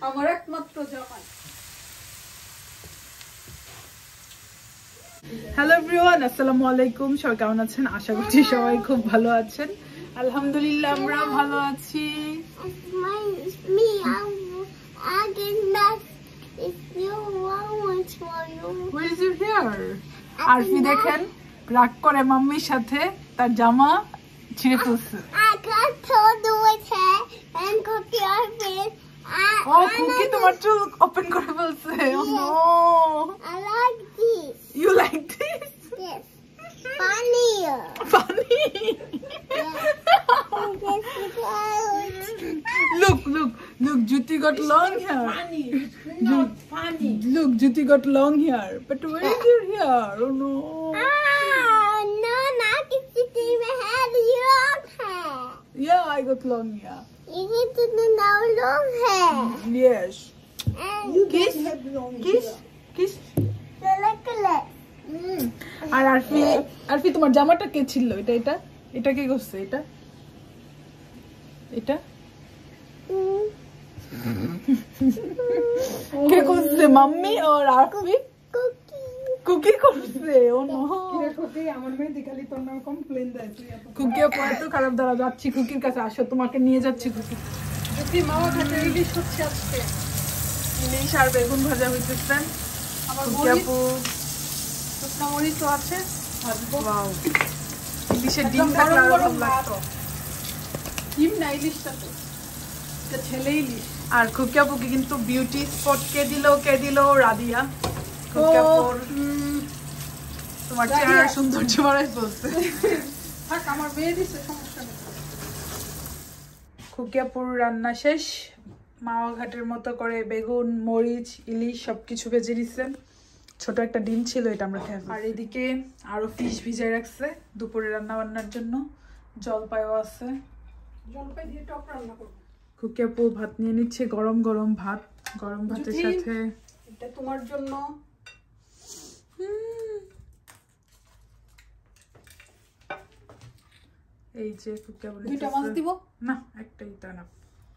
আমার একমাত্র জামাই। হ্যালো এভরিওয়ান, আসসালামু আলাইকুম। সবাই কেমন আছেন? আশা করছি সবাই খুব ভালো আছেন। আলহামদুলিল্লাহ আমরা ভালো আছি। আরফি দেখেন রাগ করে মাম্মির সাথে তার জামা ছিঁড়ে ফেলছে। ও কুকি তোমার চুল ওপেন করে ফেলছে। You like this? Yes. Funny. Funny. Look, Jyoti got long hair. Funny, not funny. Look, Jyoti got long hair. But where is your hair? Oh no. No, not Kitty had long hair. Yeah, I got long hair. You didn't know long hair. Yes. You Kiss, don't have long kiss, hair. kiss. Chocolate. আর আরফি তোমার জামাটা কে ছিল? এটা কে করছে? এটা কে করছে? Mummy আর Arfi cookie করছে। ও no, আমার মেয়ে দেখালি তোর নাম কমপ্লেন দেয়। কুকি আপু এত খারাপ দ্বারা যাচ্ছি কুকির কাছে। আসো, তোমাকে নিয়ে যাচ্ছি কুকি। যদি মামা খাতে ইলিশ হচ্ছে আজকে। ইলিশ আর বেগুন ভাজা হইতেছে। আমার কুকি আপু শুকনা মরিচও আছে, ভাজবো। ওয়াও, ইলিশের ডিম থাকলে আরো ভালো লাগতো। ডিম না, ইলিশটা তো এটা ছেলে ইলিশ। আর কুকি আপুকে কিন্তু বিউটি স্পট কে দিল রাদিয়া। কুকি আপুর তোমার চেহারা সৌন্দর্য বাড়াই বলছে। থাক, আমার মেয়ে দিচ্ছে, সমস্যা নেই। কুকি আপুর রান্না শেষ। মাওয়া ঘাটের মতো করে বেগুন, মরিচ, ইলিশ সবকিছু ভেজে দিচ্ছেন। ছোট একটা ডিম ছিল, এটা আমরা খেয়ে। আর এদিকে আরো ফিশ ভিজায় রাখছে দুপুরে রান্না বান্নার জন্য। জলপাইও আছে, জলপাই দিয়ে টক রান্না করবো। কুকি আপু ভাত নিয়ে নিচ্ছে, গরম গরম ভাত। গরম ভাতের সাথে এটা তোমার জন্য। এই যে কুকি আপু দুইটা মাছ দিব না, একটাই তা না।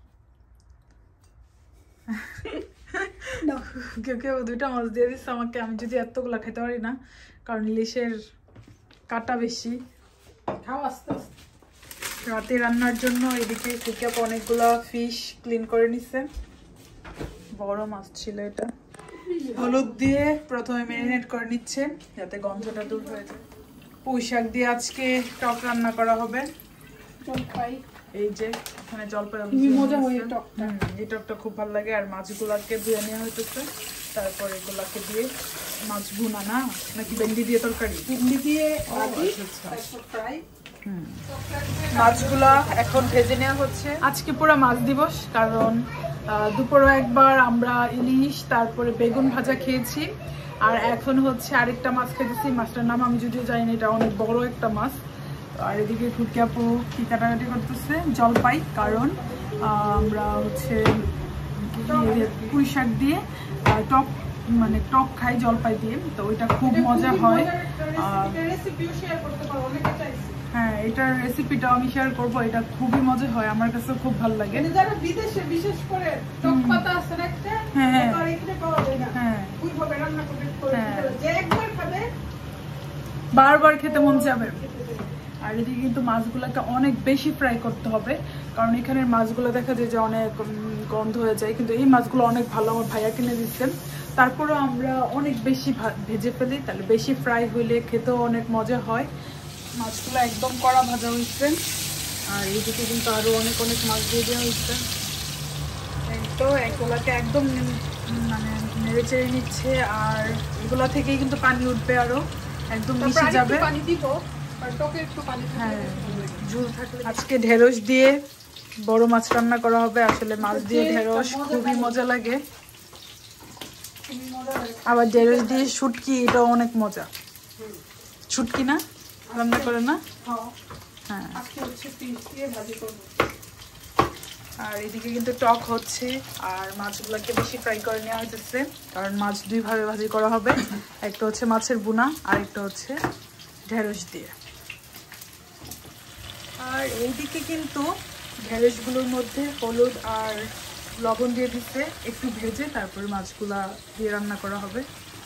কেউ দুইটা মাছ দিয়ে দিচ্ছে আমাকে। আমি যদি এতগুলা খেতে পারি না, কারণ ইলিশের কাটা বেশি। খাও আস্তে আস্তে। রাতে রান্নার জন্য এদিকে কুকি আপু অনেকগুলা ফিশ ক্লিন করে নিচ্ছে। বড় মাছ ছিল এটা। হলুদ দিয়ে প্রথমে ম্যারিনেট করে নিচ্ছে যাতে গন্ধটা দূর হয়ে যায়। পুঁই শাক দিয়ে আজকে টক রান্না করা হবে। জলপাই এই যে এখানে জলপাই মজা হয় টকটা। এই টকটা খুব ভালো লাগে। আর মাছগুলাকে ধুয়ে নেওয়া হইতেছে, তারপর এগুলাকে দিয়ে মাছ ভুনা না নাকি ভেন্ডি দিয়ে তরকারি? ভেন্ডি দিয়ে ফ্রাই। মাছগুলা এখন ভেজে নেওয়া হচ্ছে। আজকে পুরো মাছ দিবস, কারণ দুপুরে একবার আমরা ইলিশ তারপরে বেগুন ভাজা খেয়েছি। আর এখন হচ্ছে আরেকটা মাছ খেতেছি। মাছটার নাম আমি যদিও জানি না, এটা অনেক বড় একটা মাছ। আর এদিকে কুকি আপু কি কাটাকাটি করতেছে জলপাই, কারণ আমরা হচ্ছে পুঁই শাক দিয়ে টক টক খাই জলপাই দিয়ে, তো ওইটা খুব মজা হয়। হ্যাঁ, এটার রেসিপিটাও আমি শেয়ার করবো। এটা খুবই মজা হয়, আমার কাছে খুব ভালো লাগে। যারা বিদেশে বিশেষ করে টক পাতা আছে একটা, হ্যাঁ যে একবার খাবে বারবার খেতে মন যাবে। আর এদিকে কিন্তু মাছগুলোকে অনেক বেশি ফ্রাই করতে হবে, কারণ এখানের মাছগুলো দেখা যায় যে অনেক গন্ধ হয়ে যায়। কিন্তু এই মাছগুলো অনেক ভালো, আমার ভাইয়া কিনে দিচ্ছেন। তারপরেও আমরা অনেক বেশি ভেজে ফেলি, তাহলে বেশি ফ্রাই হইলে খেতেও অনেক মজা হয়। মাছগুলো একদম কড়া ভাজা হয়েছে। আর এইদিকে কিন্তু আরো অনেক মাছ দিয়ে দেওয়া হয়েছে। তো এগুলাকে একদম নেড়ে চেড়ে নিচ্ছে। আর এগুলা থেকেই কিন্তু পানি উঠবে, আরো একদম মিশে যাবে। পানি দিব, আর টকে একটু পানি। হ্যাঁ, ঝোল থাকলে। আজকে ঢেঁড়স দিয়ে বড় মাছ রান্না করা হবে। আসলে মাছ দিয়ে ঢেঁড়স খুবই মজা লাগে। আবার ঢেঁড়স দিয়ে শুটকি, এটা অনেক মজা। শুটকি না রান্না করে না? হ্যাঁ। আর এদিকে কিন্তু টক হচ্ছে। আর মাছগুলোকে বেশি ফ্রাই করে নেওয়া হয়েছে, কারণ মাছ দুই ভাবে ভাজি করা হবে। একটা হচ্ছে মাছের বুনা, আর একটা হচ্ছে ঢেঁড়স দিয়ে। আর এইদিকে কিন্তু ঢেঁড়সগুলোর মধ্যে হলুদ আর লবণ দিয়ে দিচ্ছে, একটু ভেজে তারপরে মাছগুলা দিয়ে রান্না করা হবে।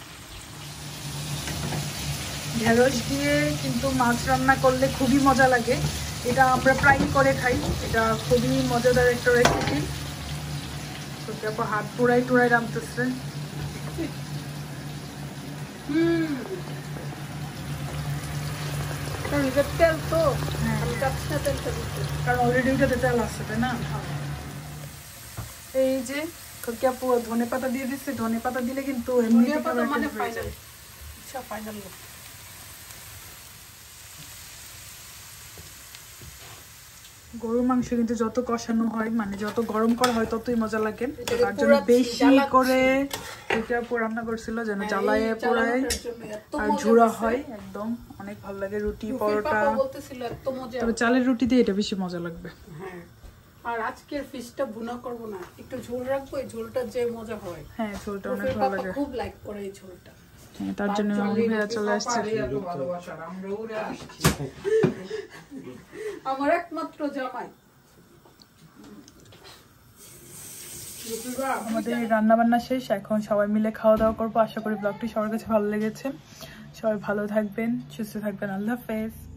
ঢেঁড়স দিয়ে কিন্তু মাছ রান্না করলে খুবই মজা লাগে। এটা আমরা প্রায় করে খাই, এটা খুবই মজাদার একটা রেসিপি। তো তারপর হাত পুরাই টুরাই রাঁধতেছে। তেল তো হ্যাঁ, আমি চাচ্ছি না তেলটা দিতে। কারণ অলরেডি ওইটাতে তেল আসছে, তাই না? এই যে খোকি আপু ধনে পাতা দিয়ে দিচ্ছে। ধনে পাতা দিলে কিন্তু ধনিয়া পাতা মানে ফাইনাল, আচ্ছা ফাইনাল। গরুর মাংস কিন্তু যত কষানো হয়, মানে যত গরম করা হয় ততই মজা লাগে। তার জন্য বেশি করে খোকি আপু রান্না করছিল যেন জ্বালায় পোড়ায় আর ঝুড়া হয় একদম, অনেক ভালো লাগে। রুটি পরোটা, তবে চালের রুটি দিয়ে এটা বেশি মজা লাগবে। হ্যাঁ, আর আজকের ফিশটা ভুনা করব না, একটু ঝোল রাখবো। এই ঝোলটা যে মজা হয়, হ্যাঁ ঝোলটা অনেক ভালো লাগে। খুব লাইক করে এই ঝোলটা। হ্যাঁ, তার জন্য আমি ভাইয়া চলে আসছে। আমার একমাত্র জামাই। আমাদের রান্না বান্না শেষ, এখন সবাই মিলে খাওয়া দাওয়া করবো। আশা করি ব্লগটি সবার কাছে ভালো লেগেছে। সবাই ভালো থাকবেন, সুস্থ থাকবেন। আল্লাহ হাফেজ।